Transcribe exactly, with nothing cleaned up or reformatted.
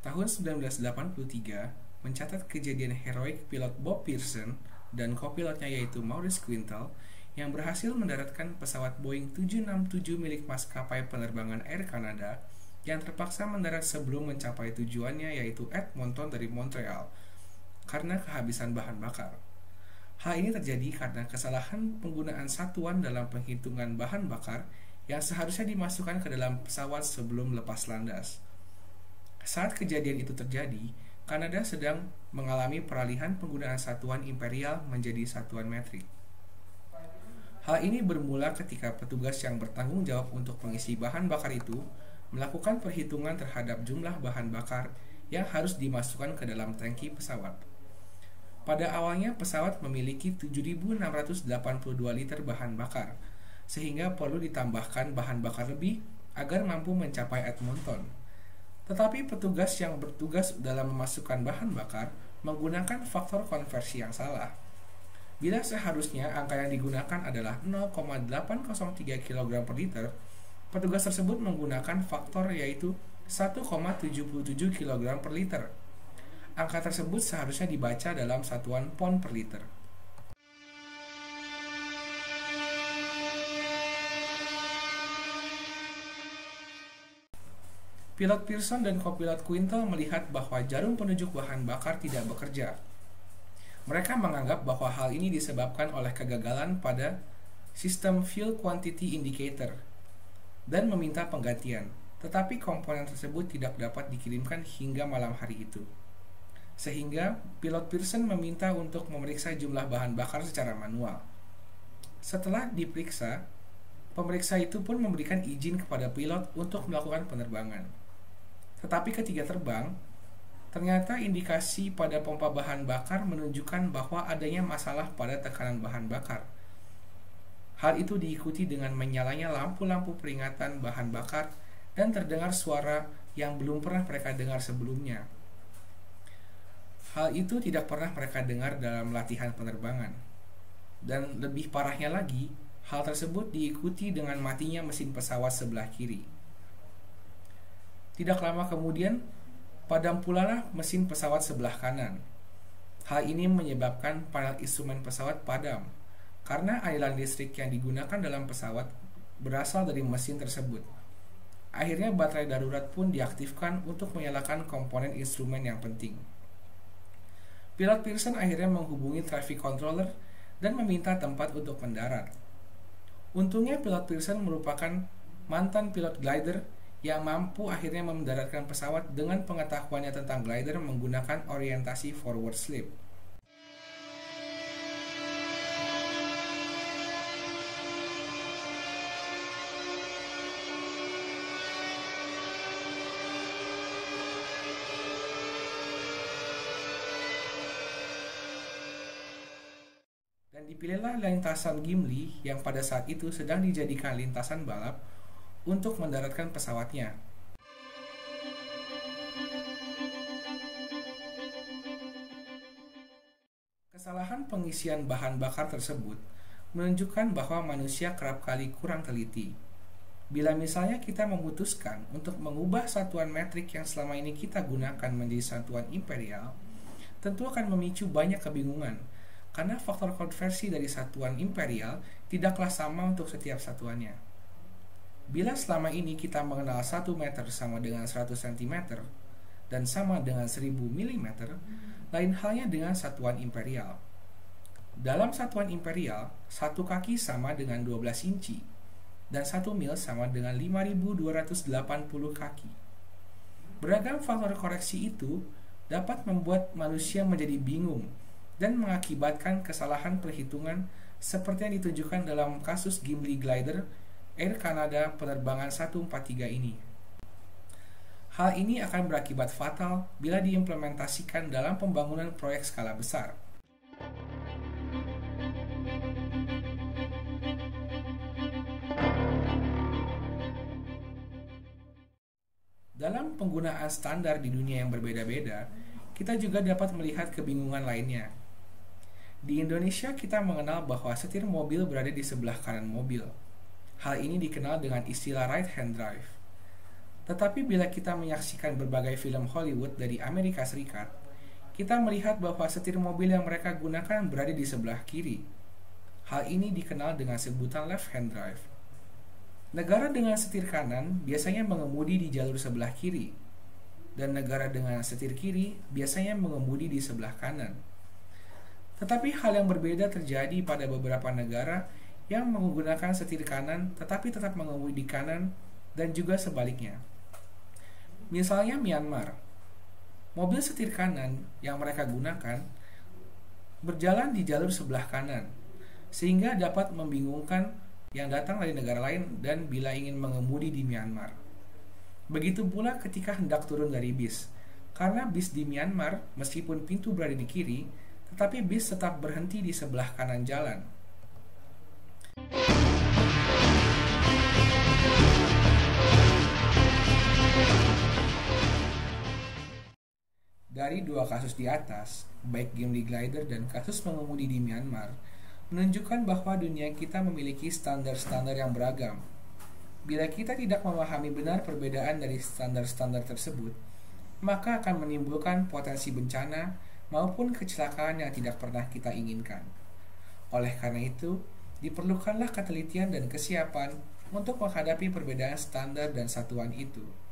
Tahun seribu sembilan ratus delapan puluh tiga mencatat kejadian heroik pilot Bob Pearson dan kopilotnya yaitu Maurice Quintal yang berhasil mendaratkan pesawat Boeing tujuh enam tujuh milik maskapai penerbangan Air Canada yang terpaksa mendarat sebelum mencapai tujuannya yaitu Edmonton dari Montreal karena kehabisan bahan bakar. Hal ini terjadi karena kesalahan penggunaan satuan dalam penghitungan bahan bakar yang seharusnya dimasukkan ke dalam pesawat sebelum lepas landas. Saat kejadian itu terjadi, Kanada sedang mengalami peralihan penggunaan satuan imperial menjadi satuan metrik. Hal ini bermula ketika petugas yang bertanggung jawab untuk mengisi bahan bakar itu melakukan perhitungan terhadap jumlah bahan bakar yang harus dimasukkan ke dalam tangki pesawat. Pada awalnya pesawat memiliki tujuh ribu enam ratus delapan puluh dua liter bahan bakar, sehingga perlu ditambahkan bahan bakar lebih agar mampu mencapai Edmonton. Tetapi petugas yang bertugas dalam memasukkan bahan bakar menggunakan faktor konversi yang salah. Bila seharusnya angka yang digunakan adalah nol koma delapan nol tiga kilogram per liter, petugas tersebut menggunakan faktor yaitu satu koma tujuh tujuh kilogram per liter. Angka tersebut seharusnya dibaca dalam satuan pound per liter. Pilot Pearson dan kopilot Quintal melihat bahwa jarum penunjuk bahan bakar tidak bekerja. Mereka menganggap bahwa hal ini disebabkan oleh kegagalan pada sistem Fuel Quantity Indicator dan meminta penggantian, tetapi komponen tersebut tidak dapat dikirimkan hingga malam hari itu. Sehingga pilot Pearson meminta untuk memeriksa jumlah bahan bakar secara manual. Setelah diperiksa, pemeriksa itu pun memberikan izin kepada pilot untuk melakukan penerbangan. Tetapi ketika terbang, ternyata indikasi pada pompa bahan bakar menunjukkan bahwa adanya masalah pada tekanan bahan bakar. Hal itu diikuti dengan menyalanya lampu-lampu peringatan bahan bakar dan terdengar suara yang belum pernah mereka dengar sebelumnya. Hal itu tidak pernah mereka dengar dalam latihan penerbangan. Dan lebih parahnya lagi, hal tersebut diikuti dengan matinya mesin pesawat sebelah kiri. Tidak lama kemudian, padam pula lah mesin pesawat sebelah kanan. Hal ini menyebabkan panel instrumen pesawat padam, karena aliran listrik yang digunakan dalam pesawat berasal dari mesin tersebut. Akhirnya baterai darurat pun diaktifkan untuk menyalakan komponen instrumen yang penting. Pilot Pearson akhirnya menghubungi traffic controller dan meminta tempat untuk mendarat. Untungnya pilot Pearson merupakan mantan pilot glider yang mampu akhirnya mendaratkan pesawat dengan pengetahuannya tentang glider menggunakan orientasi forward slip. Dan dipilihlah lintasan Gimli yang pada saat itu sedang dijadikan lintasan balap untuk mendaratkan pesawatnya. Kesalahan pengisian bahan bakar tersebut menunjukkan bahwa manusia kerap kali kurang teliti. Bila misalnya kita memutuskan untuk mengubah satuan metrik yang selama ini kita gunakan menjadi satuan imperial, tentu akan memicu banyak kebingungan, karena faktor konversi dari satuan imperial tidaklah sama untuk setiap satuannya. Bila selama ini kita mengenal satu meter sama dengan seratus sentimeter dan sama dengan seribu milimeter, lain halnya dengan satuan imperial. Dalam satuan imperial, satu kaki sama dengan dua belas inci dan satu mil sama dengan lima ribu dua ratus delapan puluh kaki. Beragam faktor koreksi itu dapat membuat manusia menjadi bingung dan mengakibatkan kesalahan perhitungan seperti yang ditunjukkan dalam kasus Gimli Glider Air Canada penerbangan seratus empat puluh tiga ini. Hal ini akan berakibat fatal bila diimplementasikan dalam pembangunan proyek skala besar. Dalam penggunaan standar di dunia yang berbeda-beda, kita juga dapat melihat kebingungan lainnya. Di Indonesia kita mengenal bahwa setir mobil berada di sebelah kanan mobil. Hal ini dikenal dengan istilah right hand drive. Tetapi bila kita menyaksikan berbagai film Hollywood dari Amerika Serikat, kita melihat bahwa setir mobil yang mereka gunakan berada di sebelah kiri. Hal ini dikenal dengan sebutan left-hand drive. Negara dengan setir kanan biasanya mengemudi di jalur sebelah kiri, dan negara dengan setir kiri biasanya mengemudi di sebelah kanan. Tetapi hal yang berbeda terjadi pada beberapa negara yang menggunakan setir kanan tetapi tetap mengemudi di kanan, dan juga sebaliknya. Misalnya Myanmar, mobil setir kanan yang mereka gunakan berjalan di jalur sebelah kanan, sehingga dapat membingungkan yang datang dari negara lain dan bila ingin mengemudi di Myanmar. Begitu pula ketika hendak turun dari bis, karena bis di Myanmar meskipun pintu berada di kiri, tetapi bis tetap berhenti di sebelah kanan jalan. Dari dua kasus di atas, baik Gimli Glider dan kasus mengemudi di Myanmar, menunjukkan bahwa dunia kita memiliki standar-standar yang beragam. Bila kita tidak memahami benar perbedaan dari standar-standar tersebut, maka akan menimbulkan potensi bencana maupun kecelakaan yang tidak pernah kita inginkan. Oleh karena itu, diperlukanlah ketelitian dan kesiapan untuk menghadapi perbedaan standar dan satuan itu.